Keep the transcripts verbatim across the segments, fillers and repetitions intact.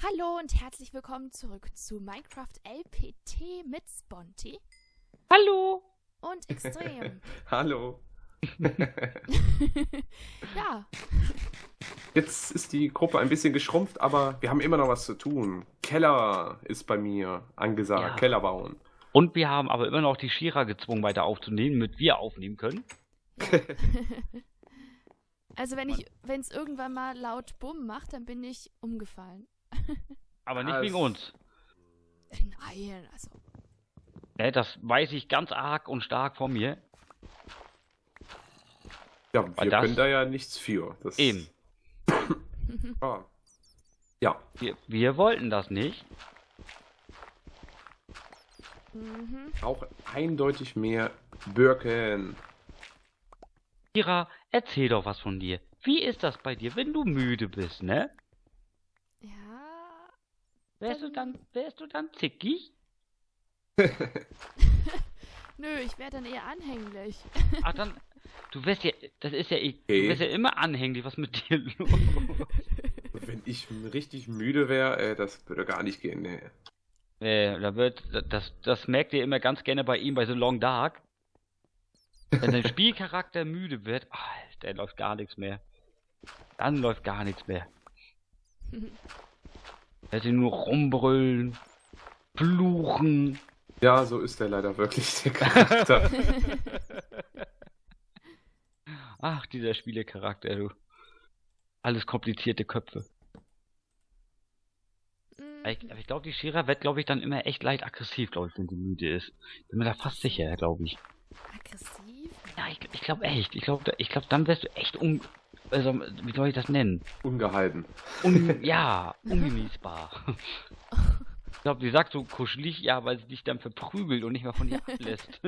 Hallo und herzlich willkommen zurück zu Minecraft L P T mit Sponty Hallo! und Extrem. Hallo. Ja, Jetzt ist die Gruppe ein bisschen geschrumpft, aber wir haben immer noch was zu tun. Keller ist bei mir angesagt. Ja. Keller bauen. Und wir haben aber immer noch die Shira gezwungen, weiter aufzunehmen, damit wir aufnehmen können. also wenn ich, wenn es irgendwann mal laut Bumm macht, dann bin ich umgefallen. Aber nicht Ah, wegen es- uns. Nein, also Ne, das weiß ich ganz arg und stark von mir. Ja, Weil wir das- können da ja nichts für. Das Eben. Ah. Ja, Wir, wir wollten das nicht. mhm. auch eindeutig mehr Birken. Shira, erzähl doch was von dir. Wie ist das bei dir, wenn du müde bist, ne? Ja, Wärst du dann, wärst du dann zickig? nö, ich wäre dann eher anhänglich. Ach dann, du wärst ja, das ist ja, ich, du Okay. wärst ja immer anhänglich, was mit dir los? Wenn ich richtig müde wäre, äh, das würde gar nicht gehen. Nee. Äh, da wird, das, das merkt ihr immer ganz gerne bei ihm bei The Long Dark. Wenn sein Spielcharakter müde wird, Alter, der läuft gar nichts mehr. Dann läuft gar nichts mehr. Er hätte nur rumbrüllen, fluchen. Ja, so ist er leider wirklich, der Charakter. Ach, dieser Spielecharakter, du. Alles komplizierte Köpfe. Aber ich, aber ich glaube, die Shira wird, glaube ich, dann immer echt leicht aggressiv, glaube ich, wenn sie müde ist. Bin mir da fast sicher, glaube ich. Aggressiv? Ja, ich, ich glaube echt. Ich glaube, ich glaube, dann wirst du echt un... Also, wie soll ich das nennen? Ungehalten. Un ja, ungenießbar. Ich glaube, sie sagt so kuschelig, ja, weil sie dich dann verprügelt und nicht mehr von dir ablässt.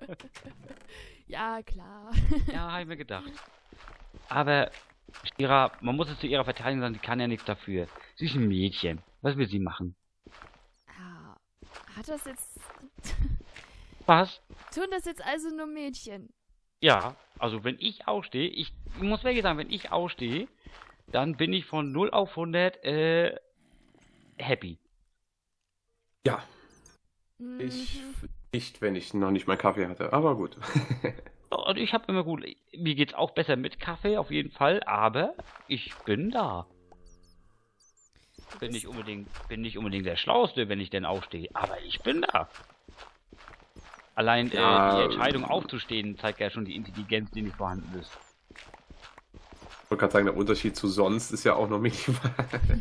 Ja, klar. Ja, habe ich mir gedacht. Aber Shira, man muss es zu ihrer Verteidigung sagen, sie kann ja nichts dafür. Sie ist ein Mädchen. Was will sie machen? Ah, hat das jetzt... Was? Tun das jetzt also nur Mädchen? Ja, also wenn ich aufstehe, ich, ich muss wirklich sagen, wenn ich aufstehe, dann bin ich von null auf hundert äh, happy. Ja, Mhm. ich nicht, wenn ich noch nicht meinen Kaffee hatte. Aber gut. Und ich habe immer gut, mir geht's auch besser mit Kaffee, auf jeden Fall, aber ich bin da. Du Bin bist- nicht unbedingt, bin nicht unbedingt der Schlauste, wenn ich denn aufstehe, aber ich bin da. Allein äh, Ja, die Entscheidung aufzustehen zeigt ja schon die Intelligenz, die nicht vorhanden ist. Ich wollte gerade sagen, der Unterschied zu sonst ist ja auch noch minimal.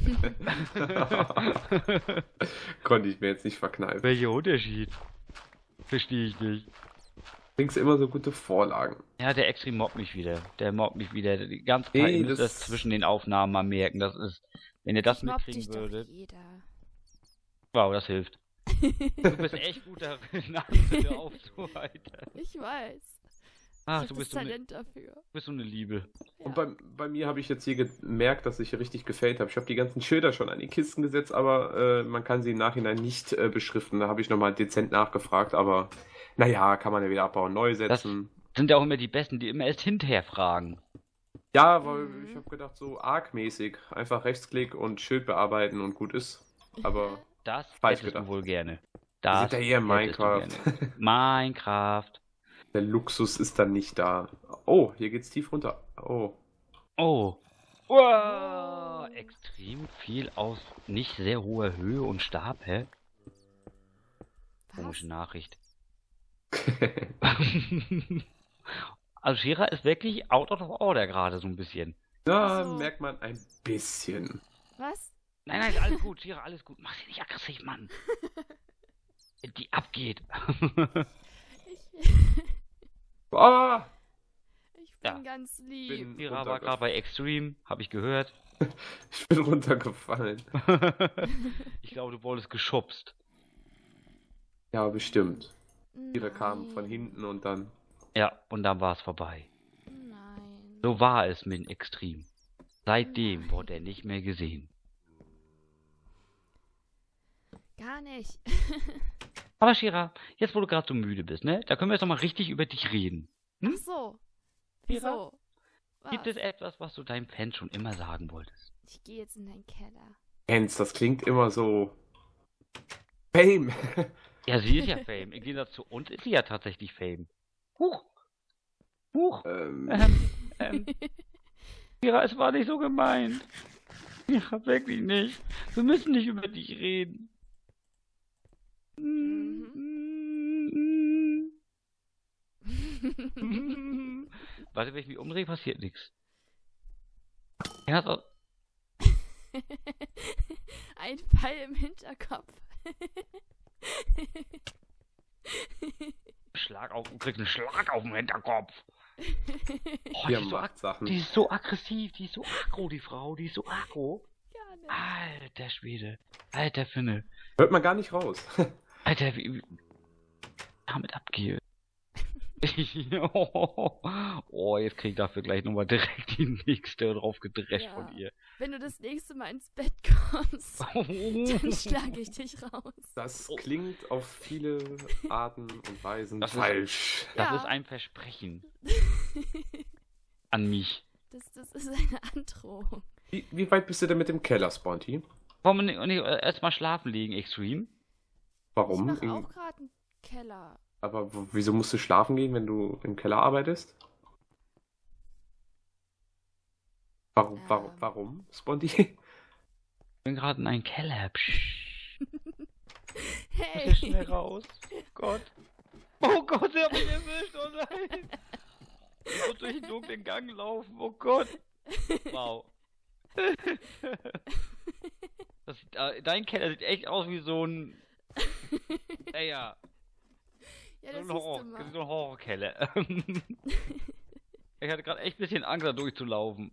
Konnte ich mir jetzt nicht verkneifen. Welcher Unterschied? Verstehe ich nicht. Bringst immer so gute Vorlagen. Ja, der Extrem mobbt mich wieder. Der mobbt mich wieder. Die ganze Zeit, Nee, ihr müsst das, das- zwischen den Aufnahmen mal merken. Das ist, wenn ihr das Mobbt mitkriegen dich doch würdet. jeder. Wow, das hilft. Du bist echt gut darin, andere aufzuheitern. Ich weiß. Ach, ich du hab bist das so, eine, Talent dafür. du bist so eine Liebe. Ja. Und bei, bei mir habe ich jetzt hier gemerkt, dass ich richtig gefällt habe. Ich habe die ganzen Schilder schon an die Kisten gesetzt, aber äh, man kann sie im Nachhinein nicht äh, beschriften. Da habe ich nochmal dezent nachgefragt, aber naja, kann man ja wieder abbauen, neu setzen. Sind ja auch immer die Besten, die immer erst hinterher fragen. Ja, weil Mhm. ich habe gedacht, so arg-mäßig. Einfach Rechtsklick und Schild bearbeiten und gut ist. Aber Das Falsch hättest gedacht. du wohl gerne. wir Das sind ja eher hättest du Minecraft. gerne. Minecraft. Der Luxus ist dann nicht da. Oh, hier geht's tief runter. Oh. Oh. Wow. Extrem viel aus nicht sehr hoher Höhe und Stab, hä? Was? Komische Nachricht. Also Shira ist wirklich out of order gerade so ein bisschen. Da Ach so. merkt man ein bisschen. Was? Nein, nein, alles gut, Shira, alles gut. Mach sie nicht aggressiv, Mann. Die abgeht. Ich, Ah! ich bin Ja. ganz lieb. Bin- Shira war gerade bei Extreme, habe ich gehört. Ich bin runtergefallen. Ich glaube, du wurdest geschubst. Ja, bestimmt. Ihre kamen Nein. von hinten und dann. Ja, und dann war es vorbei. Nein. So war es mit Extreme. Seitdem wurde er nicht mehr gesehen. Gar nicht. Aber Shira, jetzt wo du gerade so müde bist, ne? Da können wir jetzt noch mal richtig über dich reden. Hm? Ach so. Mira? Wieso? Gibt Was? es etwas, was du deinen Fans schon immer sagen wolltest? Ich gehe jetzt in deinen Keller. Jens, das klingt immer so... Fame! Ja, sie ist ja Fame. Im Gegensatz zu uns ist sie ja tatsächlich Fame. Huch! Huch! ähm, Ähm, ähm. Mira, es war nicht so gemeint. Ja, wirklich nicht. Wir müssen nicht über dich reden. Mhm. Warte, wenn ich mich umdrehe, passiert nichts. Ja, so. Ein Pfeil im Hinterkopf. Schlag auf, du kriegst einen Schlag auf den Hinterkopf. Oh, die, ihr ist so, macht Sachen. die ist so aggressiv, die ist so aggro, die Frau, die ist so aggro. Gar nicht. Alter Schwede, alter Finne. Hört man gar nicht raus. Alter, wie, wie damit abgehe. Oh, jetzt krieg ich dafür gleich nochmal direkt die nächste drauf gedrescht Ja. von ihr. Wenn du das nächste Mal ins Bett kommst, dann schlage ich dich raus. Das klingt auf viele Arten und Weisen Das ist- falsch. Das Ja. ist ein Versprechen an mich. Das, das ist eine Androhung. Wie, wie weit bist du denn mit dem Keller, Sponty? Wollen wir nicht, nicht erstmal schlafen legen, Extreme? Warum? Ich mache In- auch gerade einen Keller. Aber w- wieso musst du schlafen gehen, wenn du im Keller arbeitest? Warum, warum, Ähm. warum, Sponty? Ich bin gerade in einen Keller. Psch. Hey! Muss hier schnell raus. Oh Gott. Oh Gott, sie hat mich erwischt. Oh nein. Ich muss durch den dunklen Gang laufen. Oh Gott. Wow. Das, äh, dein Keller sieht echt aus wie so ein... Ja, ja. Ja, So das ein, siehst Horror, du mal. so ein Horrorkeller. Ich hatte gerade echt ein bisschen Angst, da durchzulaufen.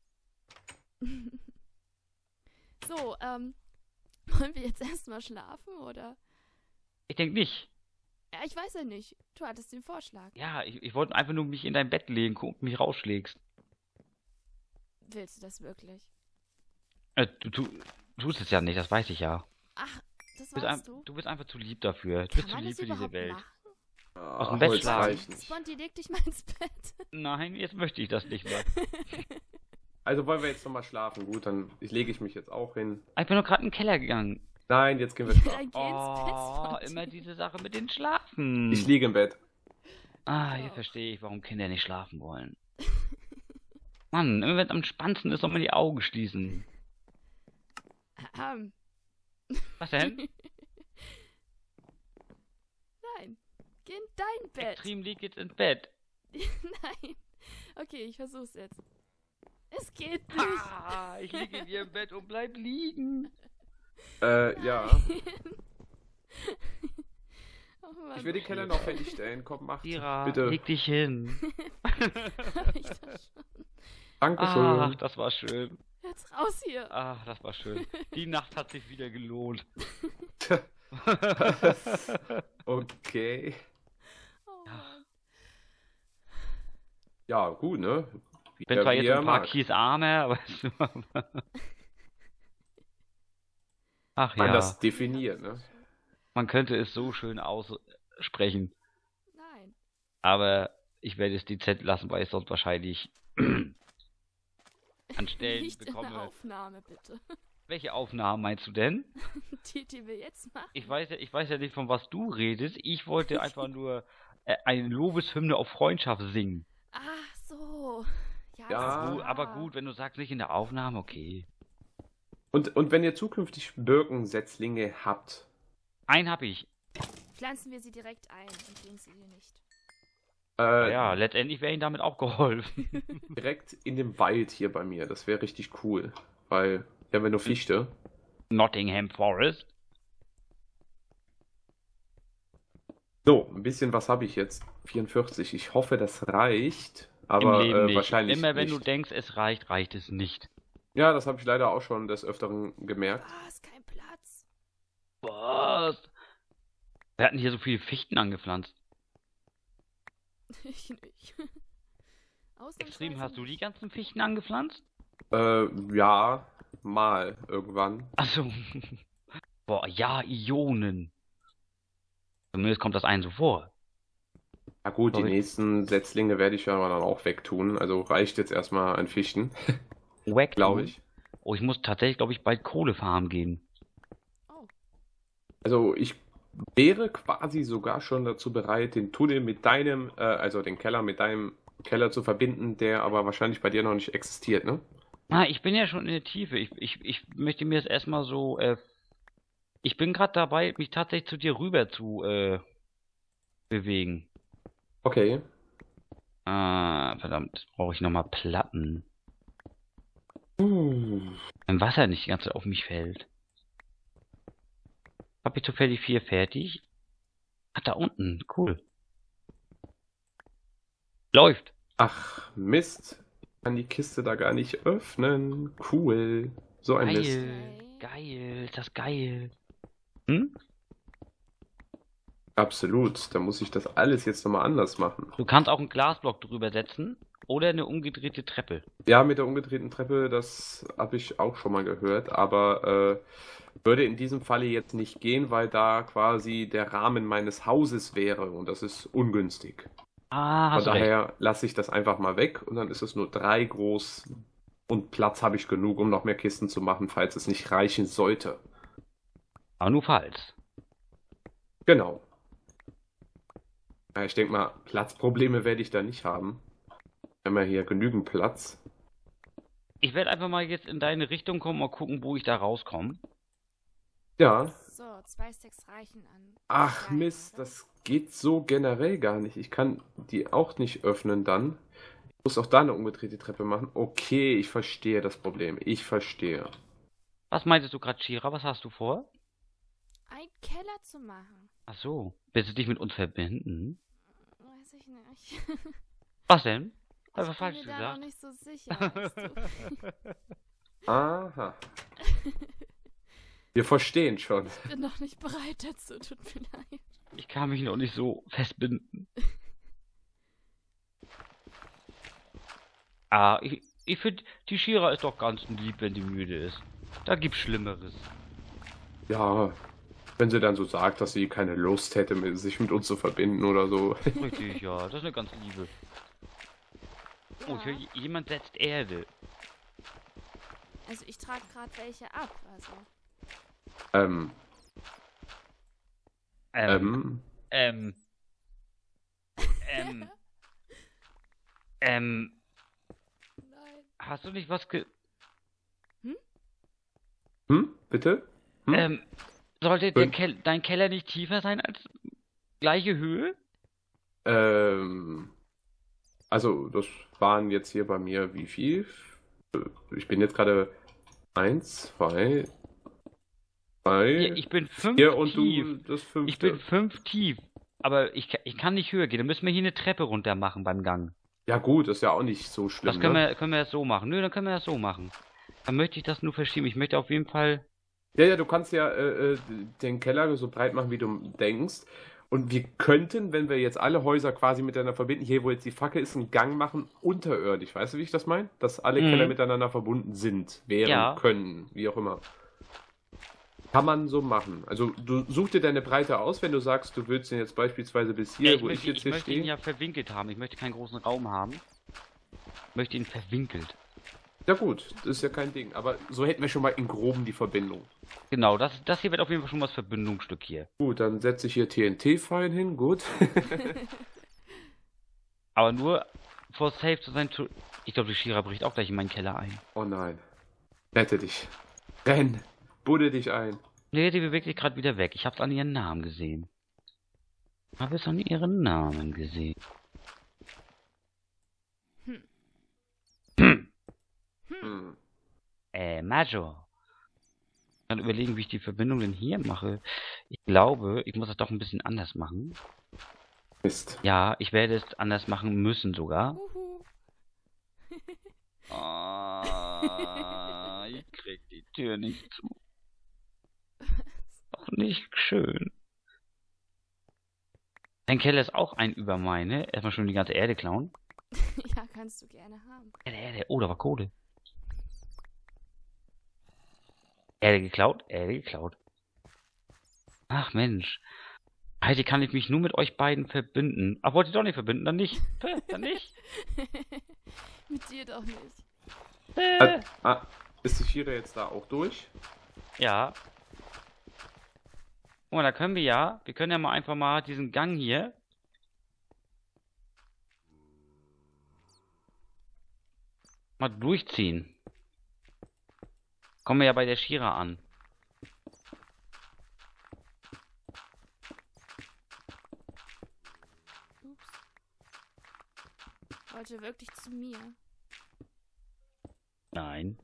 So, ähm, wollen wir jetzt erstmal schlafen, oder? Ich denke nicht. Ja, ich weiß ja nicht. Du hattest den Vorschlag. Ja, ich, ich wollte einfach nur mich in dein Bett legen, gucken, ob du mich rausschlägst. Willst du das wirklich? Äh, du, du tust es ja nicht, das weiß ich ja. Ach, das Du bist, weißt ein, du? du bist einfach zu lieb dafür. Du Kann bist zu man lieb das für diese überhaupt Welt. machen? Aus dem Ah, Bett Holz schlafen. reicht nicht. Sponti, leg dich mal ins Bett. Nein, jetzt möchte ich das nicht mehr. Also wollen wir jetzt nochmal schlafen? Gut, dann lege ich mich jetzt auch hin. Ich bin doch gerade in den Keller gegangen. Nein, jetzt gehen wir Dann schlafen. geh ins Bett, Oh, Sponti. immer diese Sache mit den Schlafen. Ich liege im Bett. Ah, Ja. jetzt verstehe ich, warum Kinder nicht schlafen wollen. Mann, immer wenn es am spannendsten ist, soll man die Augen schließen. Ähm, Was denn? Nein. Geh in dein Bett. Extrem liegt jetzt ins Bett. Nein. Okay, ich versuch's jetzt. Es geht nicht. Ah, ich liege in ihrem Bett und bleib liegen. Äh, ja. Oh Mann. Ich will den Keller noch fertigstellen. Komm, mach Ira, bitte. leg dich hin. Hab ich das schon. Dankeschön. Ach, das war schön. Jetzt raus hier. Ach, das war schön. Die Nacht hat sich wieder gelohnt. Okay. Oh Mann. Ja, gut, ne? Ich bin Ja, zwar wie jetzt er ein paar mag. Kies armer, aber... Ach ja, Anders definiert, ne? man könnte es so schön aussprechen. Nein. Aber ich werde es dezent lassen, weil ich sonst wahrscheinlich an Stellen Nicht in der bekomme. Aufnahme, bitte. Welche Aufnahmen meinst du denn? Die, die wir jetzt machen. Ich weiß ja, ich weiß ja nicht, von was du redest. Ich wollte einfach nur äh, eine Lobeshymne auf Freundschaft singen. Ach so. Ja, Ja. ist Gut, aber klar. gut, wenn du sagst, nicht in der Aufnahme, okay. Und, und wenn ihr zukünftig Birkensetzlinge habt, Einen hab ich. Pflanzen wir sie direkt ein und geben sie dir nicht. äh, Ja, letztendlich wäre ihnen damit auch geholfen. direkt in dem Wald hier bei mir, das wäre richtig cool. Weil, hier haben wir nur Fichte. Nottingham Forest. So, ein bisschen was habe ich jetzt. vierundvierzig. Ich hoffe, das reicht. Aber Im Leben äh, nicht. wahrscheinlich Immer wenn nicht. du denkst, es reicht, reicht es nicht. Ja, das habe ich leider auch schon des Öfteren gemerkt. Was? Kein Platz. Was? Wir hatten hier so viele Fichten angepflanzt. Ich nicht. Ausnahmsweise Extrem, hast du die nicht. ganzen Fichten angepflanzt? Äh, ja, mal irgendwann. Achso. Boah, ja, Ionen. Zumindest kommt das einen so vor. Na gut, die Sorry. nächsten Setzlinge werde ich ja dann auch wegtun. Also reicht jetzt erstmal an Fichten, Wack, glaube ich. Oh, ich muss tatsächlich, glaube ich, bald Kohle farmen gehen. Oh. Also ich wäre quasi sogar schon dazu bereit, den Tunnel mit deinem, äh, also den Keller mit deinem Keller zu verbinden, der aber wahrscheinlich bei dir noch nicht existiert, ne? Ah, ich bin ja schon in der Tiefe. Ich, ich, ich möchte mir das erstmal so, äh, ich bin gerade dabei, mich tatsächlich zu dir rüber zu, äh, bewegen. Okay. Ah, verdammt, brauche ich nochmal Platten. Uh. Wenn Wasser nicht die ganze Zeit auf mich fällt. Hab ich zufällig vier fertig? Ah, da unten, cool. Läuft. Ach, Mist. Ich kann die Kiste da gar nicht öffnen. Cool. So ein Mist. Geil, geil, ist das geil. Hm? Absolut. Da muss ich das alles jetzt nochmal anders machen. Du kannst auch einen Glasblock drüber setzen oder eine umgedrehte Treppe. Ja, mit der umgedrehten Treppe, das habe ich auch schon mal gehört, aber äh, würde in diesem Falle jetzt nicht gehen, weil da quasi der Rahmen meines Hauses wäre und das ist ungünstig. Ah, Von hast du recht. daher lasse ich das einfach mal weg und dann ist es nur drei groß und Platz habe ich genug, um noch mehr Kisten zu machen, falls es nicht reichen sollte. Aber nur falls. Genau. Ja, ich denke mal, Platzprobleme werde ich da nicht haben. Wir haben ja hier genügend Platz. Ich werde einfach mal jetzt in deine Richtung kommen und gucken, wo ich da rauskomme. Ja. So, zwei Stacks reichen an. Ach Steinen, Mist, oder? das geht so generell gar nicht. Ich kann die auch nicht öffnen dann. Ich muss auch da eine umgedrehte Treppe machen. Okay, ich verstehe das Problem. Ich verstehe. Was meintest du gerade, Shira? Was hast du vor? Einen Keller zu machen. Ach so. Willst du dich mit uns verbinden? Weiß ich nicht. Was denn? Hab ich was Ich bin falsch mir da noch gesagt? nicht so sicher. Weißt du. Aha. Wir verstehen schon. Ich bin noch nicht bereit dazu, tut mir leid. Ich kann mich noch nicht so festbinden. Ah, ich, ich finde, die Shira ist doch ganz lieb, wenn die müde ist. Da gibt's Schlimmeres. Ja, wenn sie dann so sagt, dass sie keine Lust hätte, mit- sich mit uns zu verbinden oder so. Richtig, ja, das ist eine ganz liebe. Oh, ich höre, Ja, jemand setzt Erde. also ich trage gerade welche ab. Also Ähm, Ähm, ähm, ähm, ähm, ähm, nein. hast du nicht was ge... hm, bitte? Hm? Ähm, sollte der Fünf. Kel dein Keller nicht tiefer sein als gleiche Höhe? Ähm, also, das waren jetzt hier bei mir wie viel? Ich bin jetzt gerade eins, zwei, drei, Hier, ich bin fünf vier und tief. du das fünfte. Ich bin fünf tief. Aber ich, ka- ich kann nicht höher gehen. Dann müssen wir hier eine Treppe runter machen beim Gang. Ja gut, ist ja auch nicht so schlimm, Das können ne? wir, können wir das so machen. Nö, dann können wir das so machen. Dann möchte ich das nur verschieben. Ich möchte auf jeden Fall... Ja, ja, du kannst ja äh, äh, den Keller so breit machen, wie du denkst. Und wir könnten, wenn wir jetzt alle Häuser quasi miteinander verbinden, hier wo jetzt die Fackel ist, einen Gang machen, unterirdisch. Weißt du, wie ich das meine? Dass alle Mhm. Keller miteinander verbunden sind, wären, Ja. können, wie auch immer. Kann man so machen. Also du such dir deine Breite aus, wenn du sagst, du willst den jetzt beispielsweise bis hier, Ja, ich wo möchte, ich jetzt ich hier möchte ihn stehe. ja verwinkelt haben. Ich möchte keinen großen Raum haben. Ich möchte ihn verwinkelt. Ja gut, das ist ja kein Ding. Aber so hätten wir schon mal in Groben die Verbindung. Genau, das, das hier wird auf jeden Fall schon mal das Verbindungsstück hier. Gut, dann setze ich hier T N T-Pfeil hin, gut. Aber nur vor safe zu sein. Zu ich glaube, die Shira bricht auch gleich in meinen Keller ein. Oh nein. Rette dich. Renn. Budde dich ein. Nee, die bewegt sich gerade wieder weg. Ich hab's an ihren Namen gesehen. Habe es an ihren Namen gesehen. Hm. Hm. Hm. Äh, Major. Ich kann überlegen, wie ich die Verbindung denn hier mache. Ich glaube, ich muss das doch ein bisschen anders machen. Mist. Ja, ich werde es anders machen müssen sogar. Uhu. Ah, ich krieg die Tür nicht zu. Doch nicht schön. Dein Keller ist auch ein über meine. Erstmal schon die ganze Erde klauen. Ja, kannst du gerne haben. Erde, Erde. Oh, da war Kohle. Erde geklaut, Erde geklaut. Ach Mensch. Heute kann ich mich nur mit euch beiden verbinden. Ach, wollt ihr doch nicht verbinden? Dann nicht. Puh, dann nicht. Mit dir doch nicht. Äh. Ah, Ist die Shira jetzt da auch durch? Ja. Guck mal, da können wir ja, wir können ja mal einfach mal diesen Gang hier. Mal durchziehen. Kommen wir ja bei der Shira an. Ups. Wollte wirklich zu mir. Nein.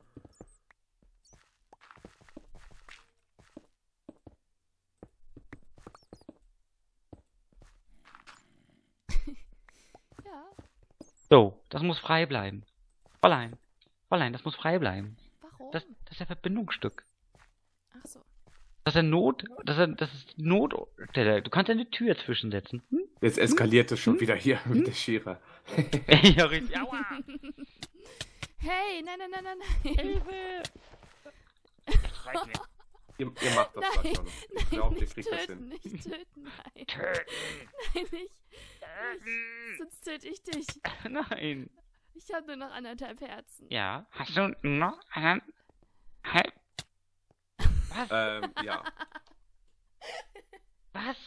Ja, So, das muss frei bleiben. Fräulein, Fräulein, das muss frei bleiben. warum? Das, das ist ein Verbindungsstück. Ach so. Das ist ein Not, das ist, das ist die Notstelle. Du kannst eine Tür zwischensetzen. Hm? Jetzt eskaliert es schon wieder hier mit der Shira. Ja, richtig. Aua! Hey, nein, nein, nein, nein, nein. Hilfe! Das reicht mir. Ihr, ihr macht das Nein, gleich schon. Ich Nein, glaube, ihr nicht kriegt das töten, hin. nicht töten, nein. Töten! Nein, nicht. nicht. Töten! Sonst töte ich dich. Nein. Ich habe nur noch anderthalb Herzen. Ja. Hast du noch einen? Hä? Was? Ähm, ja. Was?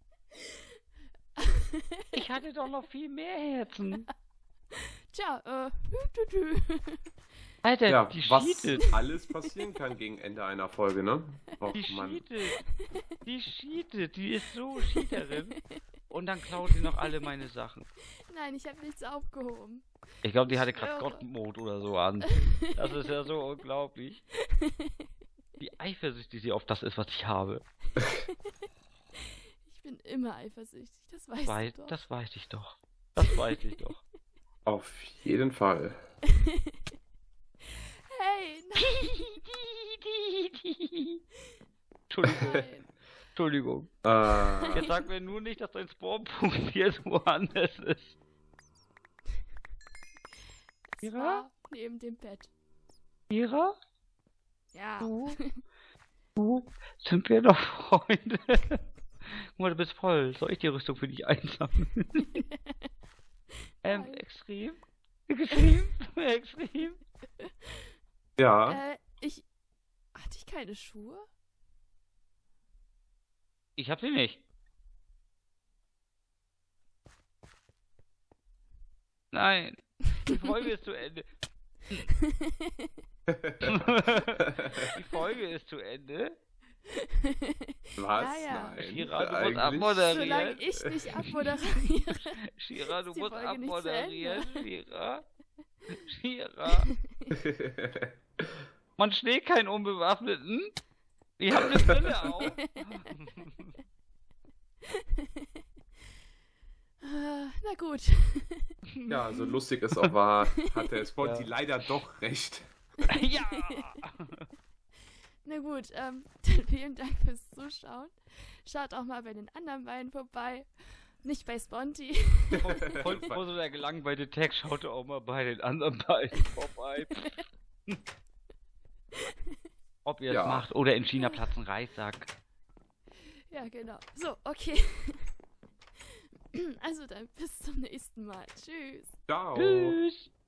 Ich hatte doch noch viel mehr Herzen. Tja, äh, tü, tü, tü. Alter, Ja, die was cheatet. alles passieren kann gegen Ende einer Folge, ne? Och, Die Mann. cheatet. Die cheatet. Die ist so Cheaterin. Und dann klaut sie noch alle meine Sachen. Nein, ich habe nichts aufgehoben. Ich glaube, die hatte Ich gerade schwöre. God-Mode oder so an. Das ist ja so unglaublich. Wie eifersüchtig sie auf das ist, was ich habe. Ich bin immer eifersüchtig, das weißt Weiß, du doch. das weiß ich doch. Das weiß ich doch. Auf jeden Fall. Hey, Entschuldigung, nein. Entschuldigung. Äh, Jetzt sag mir nur nicht, dass dein Spawnpunkt hier so woanders ist. Es Mira? war neben dem Bett. Mira? Ja. Du? Du? Sind wir doch Freunde? Guck mal, du bist voll. Soll ich die Rüstung für dich einsammeln? ähm, Nein. extrem? Extrem? Extrem? ja. Äh, ich. Hatte ich keine Schuhe? Ich hab sie nicht. Nein. Die Folge ist zu Ende. Die Folge ist zu Ende. Was? Ja, ja. Nein. Shira, du musst eigentlich- abmoderieren. Solange ich nicht abmoderiere. Shira, du ist die musst Folge nicht zu abmoderieren. Ende. Shira. Shira. Man schlägt keinen Unbewaffneten. Ich hab eine Brille auf. Ah, Na gut. Ja, so lustig es auch war, hatte Sponti Ja. leider doch recht. Ja. Na gut, ähm, dann vielen Dank fürs Zuschauen. Schaut auch mal bei den anderen beiden vorbei. Nicht bei Sponti. Voll, voll so der gelangweilte Tag, schaut auch mal bei den anderen beiden vorbei. Ob ihr es Ja. macht oder in China platzen Reissack. Ja, genau. So, okay. Also dann bis zum nächsten Mal. Tschüss. Ciao. Tschüss.